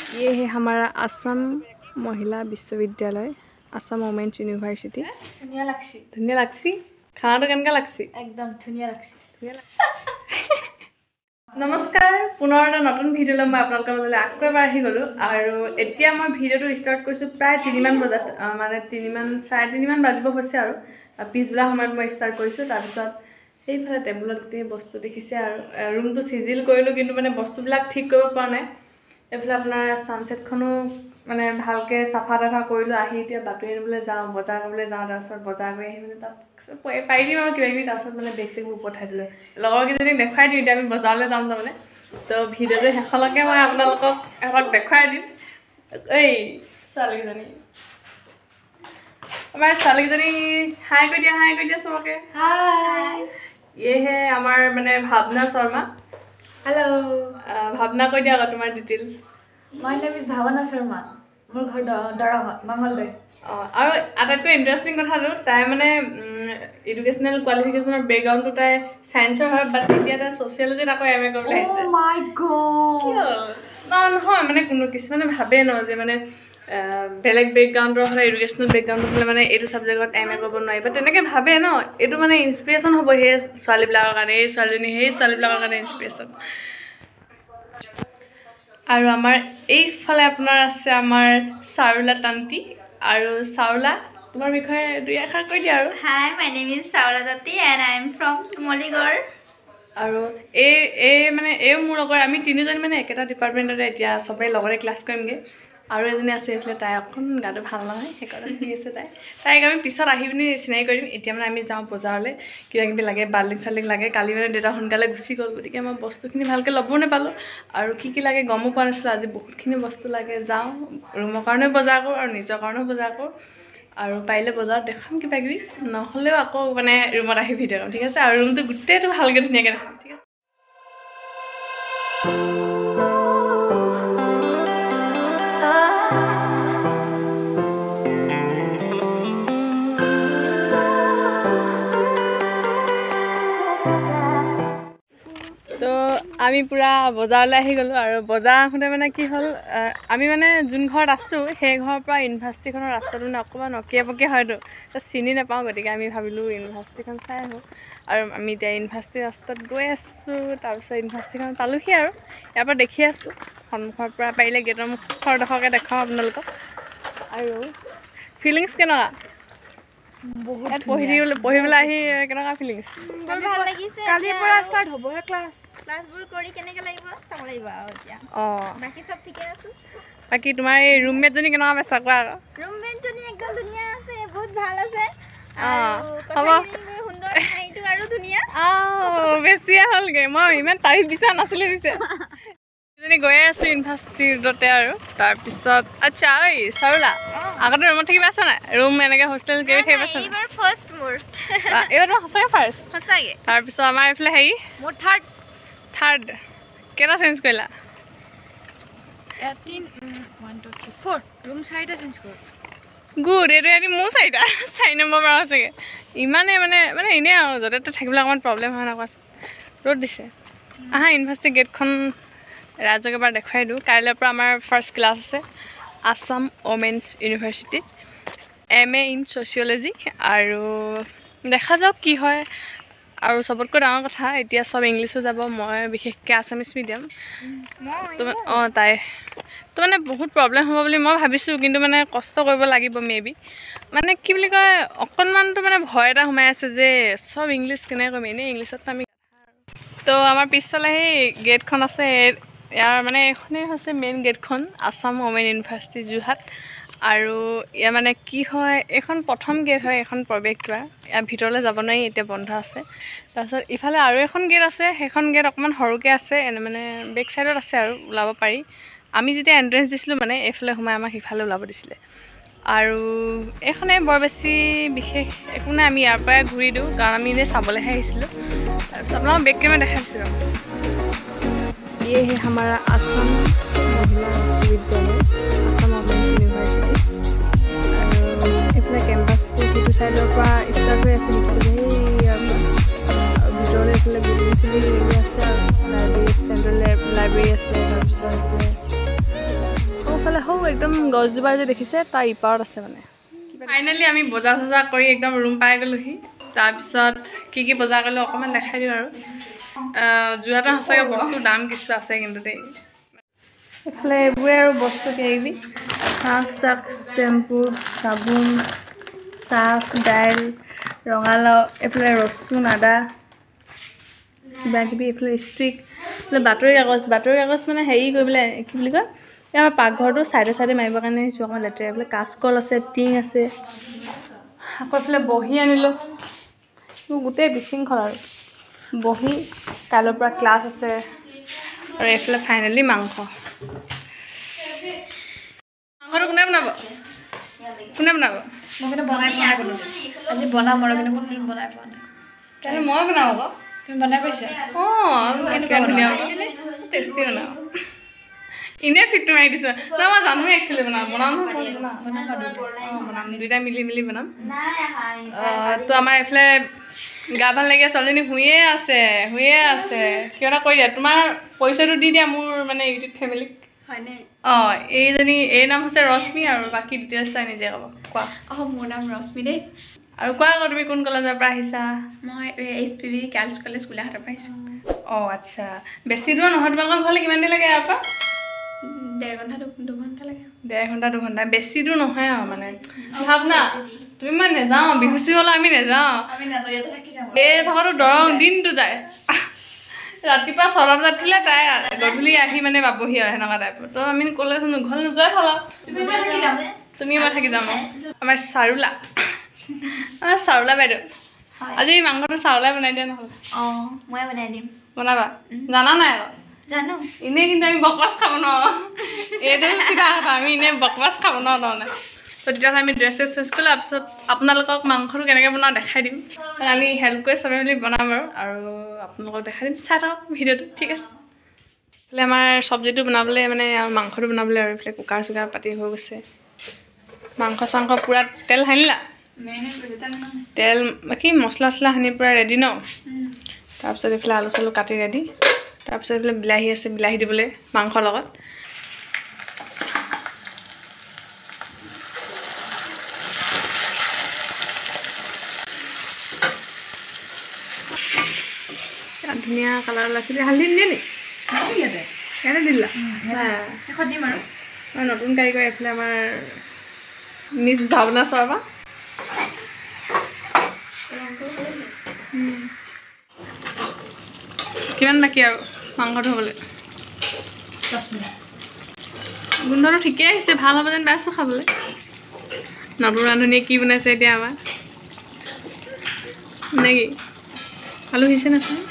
ये है हमारा असम महिला विश्वविद्यालय असम वुमेन्स यूनिवर्सिटी धुनिया लागसी खाना केनका लागसी एकदम धुनिया लागसी नमस्कार पुনৰ এটা নতুন ভিডিঅ' লৈ মই আপোনালোকৰ মাজলৈ আকৌ এবাৰ আহি গ'লো আৰু এতিয়া মই ভিডিঅ'টো ষ্টাৰ্ট কৰিছোঁ প্ৰায় 3 মান বজাত মানে 3 মান 3:30 মান বাজিব হৈছে আৰু পিছবেলা সময়ত মই ষ্টাৰ্ট কৰিছোঁ তাৰপিছত সেইফালে টেবুলত গোটেই বস্তু দেখিছে আৰু ৰুমটো চিজিল কৰিলোঁ কিন্তু মানে বস্তুবিলাক ঠিক কৰিব পৰা নাই এফালে আপোনাৰ সানসেটখনো মানে ভালকে সাফা ৰাখা কৰিলোঁ আহি এতিয়া বাতৰি আনিবলৈ যাওঁ বজাৰ কৰিবলৈ যাওঁ তাৰপিছত বজাৰ কৰি আহি মানে তাত পাই দিম আৰু কিবা কিবি তাৰপিছত মানে বেগ চেগবোৰ পঠাই দিলোঁ লগৰকেইজনীক দেখুৱাই দিওঁ এতিয়া আমি বজাৰলৈ যাম তাৰমানে তো ভিডিঅ'টো শেষলৈকে মই আপোনালোকক এবাৰ দেখুৱাই দিম এই ছোৱালীকেইজনী আমাৰ ছোৱালীকেইজনী হাই কৈ দিয়া চবকে হাই ये है हमार মানে ভাৱনা শৰ্মা हेलो ভাৱনা কৈ দিয়া তোমাৰ details my name is Bhavna Sharma मोर घर दरंग मंगलदै আৰু আটাইতকৈ ইন্টাৰেষ্টিং কথাটো তাই মানে এডুকেশ্যনেল কোৱালিফিকেশ্যনৰ বেকগ্ৰাউণ্ডটো তাই সায়েন্সৰ হয় বাট এতিয়া তাই ছ'চিয়লজিত আকৌ এম এ কৰিবলৈ আহিছে ओ माय गॉड নহয় মানে কোনো কিছুমানে ভাবে ন যে মানে বেলেগ বেকগ্ৰাউণ্ডৰ হ'লে এডুকেশ্যনেল বেকগ্ৰাউণ্ডৰ হ'লে মানে এইটো ছাবজেক্টত এম এ কৰিব নোৱাৰিব তেনেকৈ ভাবে ন এইটো মানে ইনস্পিৰেশ্যন হ'ব সেই ছোৱালীবিলাকৰ কাৰণে এই ছোৱালীজনী সেই ছোৱালীবিলাকৰ কাৰণে ইনস্পিৰেশ্যন আৰু আমাৰ এইফালে আপোনাৰ আছে আমাৰ চাৰুলা তান্তি আৰু চাৰুলা তোমাৰ বিষয়ে দুই এষাৰ কৈ দিয়া আৰু हाय माय नेम इज सावला दत्ती एंड आई एम फ्रॉम तुमलीगढ़ আৰু এই মানে এই মোৰ লগৰ আমি তিনিজনী মানে একেটা ডিপাৰ্টমেণ্টতে এতিয়া সবেই লগৰে ক্লাছ কৰিমগৈ আৰু এজনী আছে এইফালে তাই অকণ গাটো ভাল নহয় সেইকাৰণে শুই আছে তাইক আমি পিছত আহি পিনি চিনাকি কৰি দিম এতিয়া মানে আমি যাওঁ বজাৰলৈ কিবা কিবি লাগে বাল্টিং চাল্টিং লাগে কালি মানে দেউতা সোনকালে গুচি গ'ল গতিকে মই বস্তুখিনি ভালকৈ ল'বও নাপালোঁ আৰু কি লাগে গমো পোৱা নাছিলোঁ আজি বহুতখিনি বস্তু লাগে যাওঁ ৰুমৰ কাৰণেও বজাৰ কৰোঁ আৰু নিজৰ কাৰণেও বজাৰ কৰোঁ আৰু পাৰিলে বজাৰত দেখাম কিবা কিবি নহ'লেও আকৌ মানে ৰুমত আহি ভিডিঅ' কৰিম ঠিক আছে আৰু ৰুমটো গোটেইটো ভালকৈ ধুনীয়াকৈ দেখাম ঠিক আছে তো আমি পুৰা বজাৰলৈ আহি গ'লোঁ আৰু বজাৰ আহোঁতে মানে কি হ'ল আমি মানে যোন ঘৰত আছোঁ সেই ঘৰৰ পৰা ইউনিভাৰ্চিটিখনৰ ৰাস্তাটো মানে অকণমান অকিয়া পকিয়া হয়তো তাত চিনি নাপাওঁ গতিকে আমি ভাবিলোঁ ইউনিভাৰ্চিটিখন চাই আহোঁ আৰু আমি এতিয়া ইউনিভাৰ্চিটিৰ ৰাস্তাত গৈ আছোঁ তাৰপিছত ইউনিভাৰ্চিটিখন পালোঁহি আৰু ইয়াৰ পৰা দেখি আছোঁ সন্মুখৰ পৰা পাৰিলে গেটৰ মুখৰ ডোখৰকৈ দেখাওঁ আপোনালোকক আৰু ফিলিংছ কেনেকুৱা বহুত পঢ়িবলৈ আহি কেনেকুৱা ফিলিংছ ভাল লাগিছে কালিৰ পৰা ষ্টাৰ্ট হ'বহে ক্লাছবোৰ কৰি কেনেকৈ লাগিব চাব লাগিব আৰু এতিয়া বাকি সব ঠিকে আছে বাকী তোমাৰ এই ৰুমমেটজনী কেনেকুৱা পাইছা কোৱা আকৌ ৰুমমেটজনী একদম ধুনীয়া আছে বহুত ভাল আছে হ'ব সুন্দৰ এইটো আৰু ধুনীয়া বেছিয়ে হ'লগৈ মই ইমান তাৰিফ বিচৰা নাছিলোঁ পিছে এজনী গৈয়ে আছোঁ ইউনিভাৰ্চিটিতে আৰু তাৰপিছত আচ্ছা ঐ চাৰুলা আগতে ৰুমত থাকিব আছে নাই ৰুম এনেকৈ হোষ্টেল কিবি থাকিব আছে এইবাৰ ফাৰ্ষ্ট মোৰ এইবাৰ তোমাৰ সঁচাকৈ ফাৰ্ষ্ট সঁচাকৈ তাৰপিছত আমাৰ এইফালে হেৰি মোৰ থাৰ্ড কেইটা চেঞ্জ কৰিলা 1 2 3 4 ৰুম 4টা চেঞ্জ কৰোঁ গুড এইটো এদি মোৰ 4 নম্বৰ পৰা হৈছেগৈ ইমানে মানে এনেই আৰু য'তে ত'তে থাকিবলৈ অকণমান প্ৰব্লেম হয় নকোৱা ৰ'দ দিছে আহা ইউনিভাৰ্চিটি গেটখন ৰাজক এবাৰ দেখুৱাই দিওঁ কাইলৈৰ পৰা আমাৰ ফাৰ্ষ্ট ক্লাছ আছে আসাম ওমেন্স ইউনিভাৰ্চিটিত MA ইন ছ'চিয়লজি আৰু দেখা যাওক কি হয় আৰু চবতকৈ ডাঙৰ কথা এতিয়া সব ইংলিছো যাব মই বিশেষকৈ আছামিছ মিডিয়াম তাই তো মানে বহুত প্ৰব্লেম হ'ব বুলি মই ভাবিছোঁ কিন্তু মানে কষ্ট কৰিব লাগিব মেবি মানে কি বুলি কয় অকণমানতো মানে ভয় এটা সোমাই আছে যে সব ইংলিছ কেনেকৈ কৰিম এনেই ইংলিছত আমি তো আমাৰ পিছফালে সেই গেটখন আছে ইয়াৰ মানে এইখনেই হৈছে মেইন গেটখন আসাম ওমেন ইউনিভাৰ্চিটি যোৰহাট আৰু ইয়াৰ মানে কি হয় এইখন প্ৰথম গেট হয় এখন প্ৰৱেশদ্বাৰ ইয়াৰ ভিতৰলৈ যাব নোৱাৰি এতিয়া বন্ধ আছে তাৰপিছত ইফালে আৰু এখন গেট আছে সেইখন গেট অকণমান সৰুকৈ আছে এনে মানে বেক চাইডত আছে আৰু ওলাব পাৰি আমি যেতিয়া এণ্ট্ৰেঞ্চ দিছিলোঁ মানে এইফালে সোমাই আমাক সিফালে ওলাব দিছিলে আৰু এইখনে বৰ বেছি বিশেষ একো নাই আমি ইয়াৰ পৰাই ঘূৰি দিওঁ কাৰণ আমি এনেই চাবলৈহে আহিছিলোঁ তাৰপিছত আপোনালোকক বেক কেমেৰা দেখাইছিলোঁ ये है हमारा असम महिला विश्वविद्यालय असम ओमेन्स यूनिवर्सिटी इफाले कैम्पासটো সেইটো সাইডৰ পৰা ষ্টাৰ্ট হৈ আছে ভিতৰলৈ এইফালে বিল্ডিং চিল্ডিং আছে আৰু লাইব্ৰেৰী চেণ্ট্ৰেল লাইব্ৰেৰী আছে তাৰপিছত একদম গছজোপা যে দেখিছে তাৰ ইপাৰত আছে মানে ফাইনেলি আমি বজাৰ চজাৰ কৰি একদম ৰুম পাই গ'লোহি তাৰপিছত কি বজাৰ কৰিলোঁ অকণমান দেখাই দিওঁ আৰু যোৰহাটৰ সঁচাকৈ বস্তুৰ দাম কিছু আছে কিন্তু দেই এইফালে এইবোৰে আৰু বস্তু কিবাকিবি শাক চাক চেম্পু চাবোন চাহ দাইল ৰঙালাও এইফালে ৰচুন আদা কিবাকিবি এইফালে ষ্ট্ৰিক এইফালে বাতৰি কাগজ মানে হেৰি কৰিবলৈ কি বুলি কয় এই আমাৰ পাকঘৰটো চাইডে চাইডে মাৰিবৰ কাৰণে আহিছোঁ অকণমান লেতেৰা এইফালে কাচকল আছে টিং আছে আকৌ এইফালে বহি আনিলোঁ গোটেই বিশৃংখল আৰু বহি কাইলৈৰ পৰা ক্লাছ আছে আৰু এইফালে ফাইনেলি মাংসটো কোনে বনাব মই কিন্তু বনাই পোৱা নাই আজি বনাম আৰু কিন্তু কোনোদিন বনাই পোৱা নাই তাহলে মই বনাম আকৌ তুমি বনাই পাইছা কেনেকুৱা ধুনীয়া টেষ্টি বনাওঁ ইনে ফিটটো মাৰি দিছোঁ ন মই জানোৱেই একচুৱেলি বনাম দুইটাই মিলি বনাম তো আমাৰ এইফালে গা ভাল লাগে ছোৱালীজনী শুয়ে আছে কিয় এটা কৈ দিয়া তোমাৰ পৰিচয়টো দি দিয়া মোৰ মানে ইউটিউব ফেমিলিক হয়নে এইজনী এই নাম হৈছে ৰশ্মি আৰু বাকী ডিটেইলছ চাই নিজে ক'ব কোৱা মোৰ নাম ৰশ্মি দেই আৰু কোৱা আকৌ তুমি কোন কলেজৰ পৰা আহিছা মই HPV গাৰ্লছ কলেজ গোলাঘাটৰ পৰা আহিছোঁ আচ্ছা বেছি দূৰ নহয় তোমালোকৰ ঘৰলৈ কিমান দেৰি লাগে ইয়াৰ পৰা 1.5 ঘণ্টা 2 ঘণ্টা লাগে 1.5 ঘণ্টা 2 ঘণ্টা বেছি দূৰ নহয় আৰু মানে ভাব না তুমি মই নেযাওঁ বিহুচি হ'লে আমি নেযাওঁ এই ভাগতো দৰং দিনটো যায় ৰাতিপুৱা 6 বজাত উঠিলে তাই গধূলি আহি মানে পাবহি আৰু সেনেকুৱা টাইপৰ তো আমি কলেজনো ঘৰ নোযোৱাই ভাল তুমি মই থাকি যাম আমাৰ চাৰুলা বাইদেউ আজি মাংসটো চাউলাই বনাই দিয়া নহ'লে মই বনাই দিম বনাবা জানা নাই আকৌ জানো এনেই কিন্তু আমি বকবাছ খাব নোৱাৰোঁ এইটো চিধা কথা আমি এনেই বকবাছ খাব নোৱাৰোঁ তাৰমানে তো তেতিয়াহ'লে আমি ড্ৰেছ চেছ কৰিলোঁ তাৰপিছত আপোনালোকক মাংসটো কেনেকৈ বনাওঁ দেখাই দিম আমি হেল্প কৰি চবে মিলি বনাম আৰু আপোনালোকক দেখাই দিম চাই থাকক ভিডিঅ'টো ঠিক আছে এইফালে আমাৰ চব্জিটো বনাবলৈ মানে মাংসটো বনাবলৈ আৰু এইফালে কুকাৰ চুকাৰ পাতি হৈ গৈছে মাংস চাংস পূৰা তেল সানিলা তেল বাকী মছলা চছলা সানি পূৰা ৰেডি ন তাৰপিছত এইফালে আলু চালু কাটি ৰেডি তাৰপিছত এইফালে বিলাহী আছে বিলাহী দিবলৈ মাংসৰ লগত ধুনীয়া কালাৰ ওলাইছে হালধি দিয়ে নি ইয়াতে দিলা দিম আৰু নতুন কাৰিকৰ এইফালে আমাৰ মিছ ভাৱনা শৰ্মা কিমান বাকী আৰু মাংসটো হ'বলৈ 10 মিনিট গোন্ধটো ঠিকেই আহিছে ভাল হ'ব যেন পাইছোঁ খাবলৈ নতুন ৰান্ধনীয়ে কি বনাইছে এতিয়া আমাৰ নে কি আলু সিঁচে নাছিলে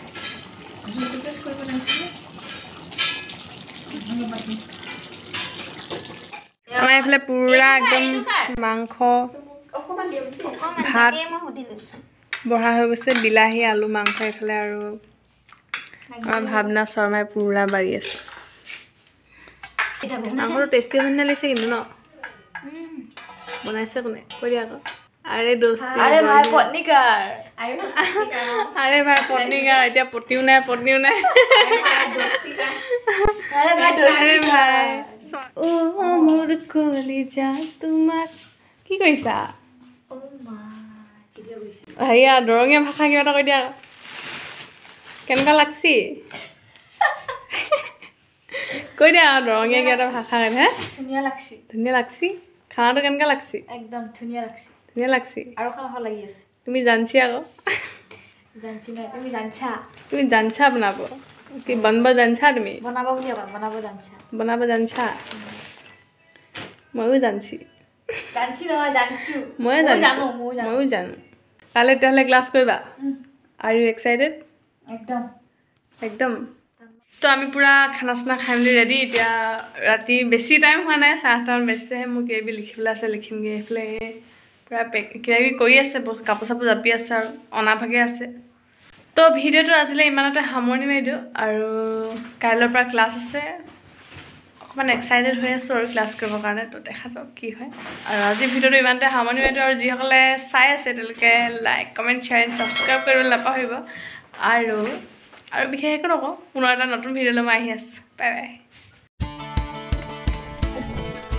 আমাৰ এইফালে পূৰা একদম মাংস ভাত বঢ়া হৈ গৈছে বিলাহী আলু মাংস এইফালে আৰু আমাৰ ভাৱনা শৰ্মাই পূৰা বাঢ়ি আছে মাংসটো টেষ্টি হৈ লাগিছে কিন্তু ন বনাইছে কোনে কৈ দিয়া আকৌ আৰে দোস্তি আৰে ভাই পত্নীকাৰ এতিয়া পতিও নাই আৰে ভাই মোৰ কলিজা তোমাক কি কৈছা হেৰিয়া দৰঙীয়া ভাষা কিবা এটা কৈ দিয়া কেনেকুৱা লাগছি কৈ দিয়া দৰঙীয়া কিবা এটা ভাষা হে ধুনীয়া লাগছি খানাটো কেনেকুৱা লাগছি একদম ধুনীয়া লাগছি আৰু খাব লাগি আছে তুমি জানছি আকৌ জানছি নাই তুমি জানছা বনাব কি বনাব জানছা তুমি বনাব জানছা ময়ো জানছি ময়ো জানো কাইলৈ তেতিয়াহ'লে ক্লাছ কৰিবা আৰ ইউ এক্সাইটেড একদম তো আমি পূৰা খানা চানা খাই মেলি ৰেডি এতিয়া ৰাতি বেছি টাইম হোৱা নাই 8:30মান বেছিহে মোক কিবাকিবি লিখিবলৈ আছে লিখিমগৈ এইফালে পূৰা কিবাকিবি কৰি আছে কাপোৰ চাপোৰ জাপি আছে আৰু অনাভাগে আছে তো ভিডিঅ'টো আজিলৈ ইমানতে সামৰণি মাৰি দিওঁ আৰু কাইলৈৰ পৰা ক্লাছ আছে অকণমান এক্সাইটেড হৈ আছোঁ আৰু ক্লাছ কৰিবৰ কাৰণে তো দেখা যাওক কি হয় আৰু আজি ভিডিঅ'টো ইমানতে সামৰণি মাৰি দিওঁ আৰু যিসকলে চাই আছে তেওঁলোকে like comment share and subscribe কৰিবলৈ নাপাহৰিব আৰু বিশেষ একো নকওঁ পুনৰ এটা নতুন ভিডিঅ'লৈ মই আহি আছোঁ বাই বাই